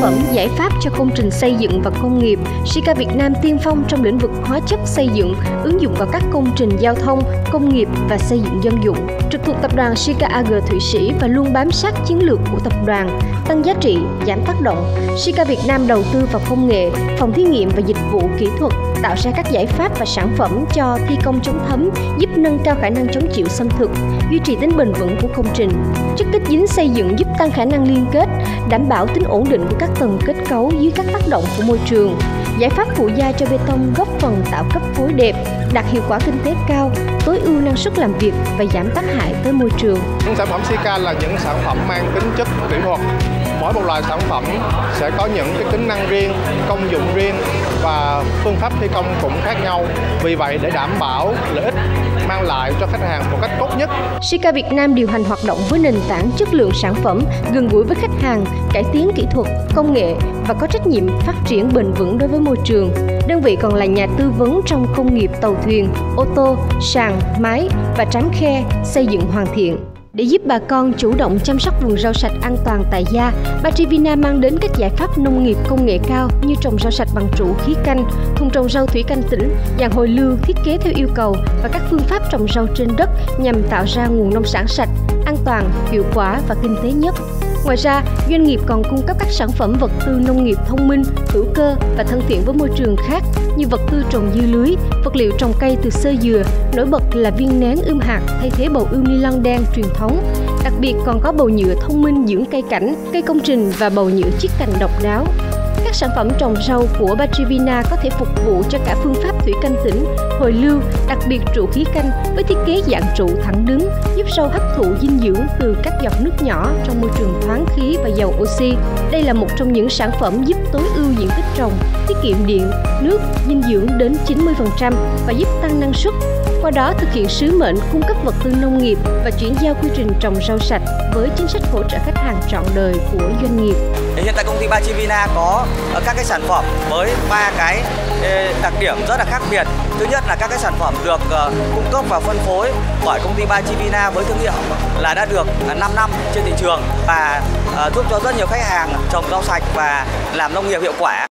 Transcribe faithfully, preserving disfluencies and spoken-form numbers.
phẩm, giải pháp cho công trình xây dựng và công nghiệp. Sika Việt Nam tiên phong trong lĩnh vực hóa chất xây dựng, ứng dụng vào các công trình giao thông, công nghiệp và xây dựng dân dụng. Trực thuộc tập đoàn Sika a giê Thụy Sĩ và luôn bám sát chiến lược của tập đoàn, tăng giá trị, giảm tác động. Sika Việt Nam đầu tư vào công nghệ, phòng thí nghiệm và dịch vụ kỹ thuật, tạo ra các giải pháp và sản phẩm cho thi công chống thấm, giúp nâng cao khả năng chống chịu xâm thực, duy trì tính bền vững của công trình. Chất kết dính xây dựng giúp tăng khả năng liên kết, đảm bảo tính ổn định của các tầng kết cấu dưới các tác động của môi trường. Giải pháp phụ gia cho bê tông góp phần tạo cấp phối đẹp, đạt hiệu quả kinh tế cao, tối ưu năng suất làm việc và giảm tác hại tới môi trường. Những sản phẩm Sika là những sản phẩm mang tính chất kỹ thuật. Mỗi một loại sản phẩm sẽ có những cái tính năng riêng, công dụng riêng và phương pháp thi công cũng khác nhau. Vì vậy, để đảm bảo lợi ích mang lại cho khách hàng một cách tốt nhất, Sika Việt Nam điều hành hoạt động với nền tảng chất lượng sản phẩm, gần gũi với khách hàng, cải tiến kỹ thuật, công nghệ và có trách nhiệm phát triển bền vững đối với môi trường. Đơn vị còn là nhà tư vấn trong công nghiệp tàu thuyền, ô tô, sàn, máy và trám khe, xây dựng hoàn thiện. Để giúp bà con chủ động chăm sóc vườn rau sạch an toàn tại gia, Batrivina mang đến các giải pháp nông nghiệp công nghệ cao như trồng rau sạch bằng trụ khí canh, thùng trồng rau thủy canh tĩnh, dạng hồi lưu thiết kế theo yêu cầu và các phương pháp trồng rau trên đất nhằm tạo ra nguồn nông sản sạch, an toàn, hiệu quả và kinh tế nhất. Ngoài ra, doanh nghiệp còn cung cấp các sản phẩm vật tư nông nghiệp thông minh, hữu cơ và thân thiện với môi trường khác như vật tư trồng dưa lưới, vật liệu trồng cây từ xơ dừa, nổi bật là viên nén ươm hạt thay thế bầu ươm ni lông đen truyền thống. Đặc biệt còn có bầu nhựa thông minh dưỡng cây cảnh, cây công trình và bầu nhựa chiết cành độc đáo. Các sản phẩm trồng rau của Batrivina có thể phục vụ cho cả phương pháp thủy canh tĩnh, hồi lưu, đặc biệt trụ khí canh với thiết kế dạng trụ thẳng đứng, giúp rau hấp thụ dinh dưỡng từ các giọt nước nhỏ trong môi trường thoáng khí và giàu oxy. Đây là một trong những sản phẩm giúp tối ưu diện tích trồng, tiết kiệm điện, nước, dinh dưỡng đến chín mươi phần trăm và giúp tăng năng suất. Qua đó thực hiện sứ mệnh cung cấp vật tư nông nghiệp và chuyển giao quy trình trồng rau sạch với chính sách hỗ trợ khách hàng trọn đời của doanh nghiệp. Hiện tại công ty Batrivina có các cái sản phẩm với ba cái đặc điểm rất là khác biệt. Thứ nhất là các cái sản phẩm được cung cấp và phân phối bởi công ty Batrivina với thương hiệu là đã được năm năm trên thị trường và giúp cho rất nhiều khách hàng trồng rau sạch và làm nông nghiệp hiệu quả.